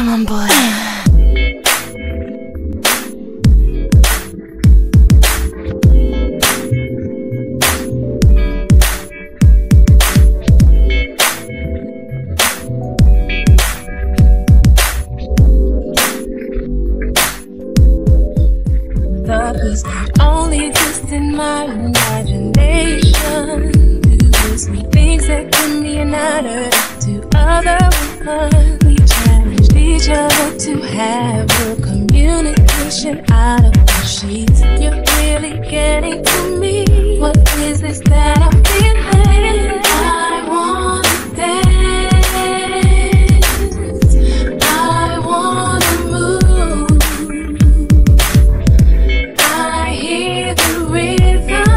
Come on, boy. Thought was only just in my imagination. Do sweet things that can be an adder to other women. We challenged each other to have real communication out of the sheets. You're really getting to me. What is this that I'm feeling? I wanna dance. I wanna move. I hear the rhythm,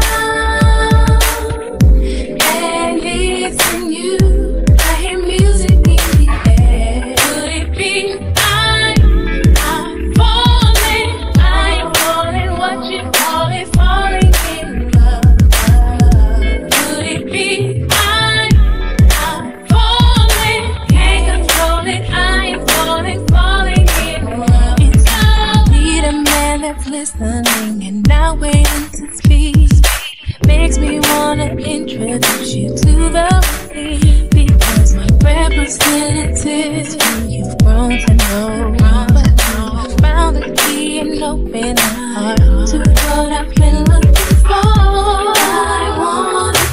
and it's in you. I hear music in the air. Could it be I'm falling? I'm falling. What you call it? Falling in love. Could it be I'm falling? Can't control it. I am falling, falling in love. It's I need a man that's listening and not waiting to speak. Makes me wanna introduce you to the routine, because my representatives who you've grown to know. But found the key and open the heart to what I've been looking for. I wanna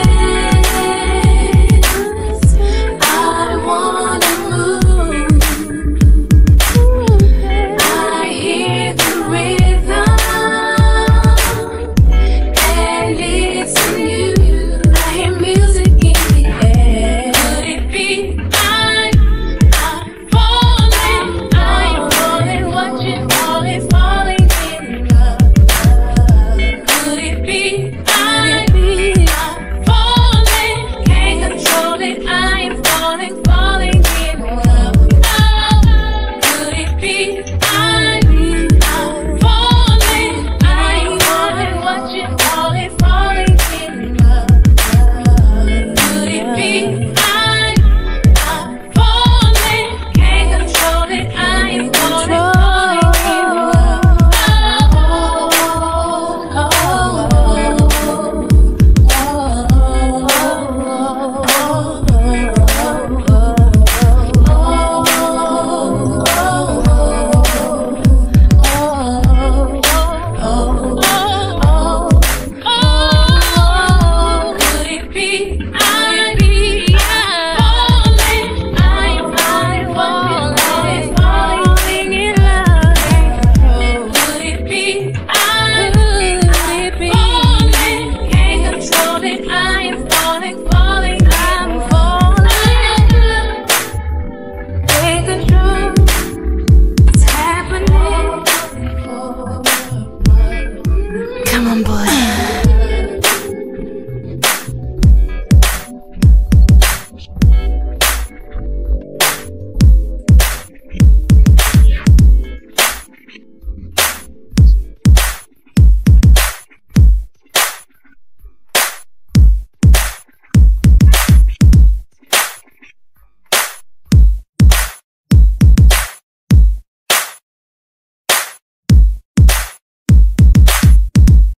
dance. I wanna move. I hear the rhythm, and it's in you. I hear music in the air. Could it be I'm falling? I'm falling. What you call it? Falling in love. Could it be I'm falling? Can't control it. I am falling.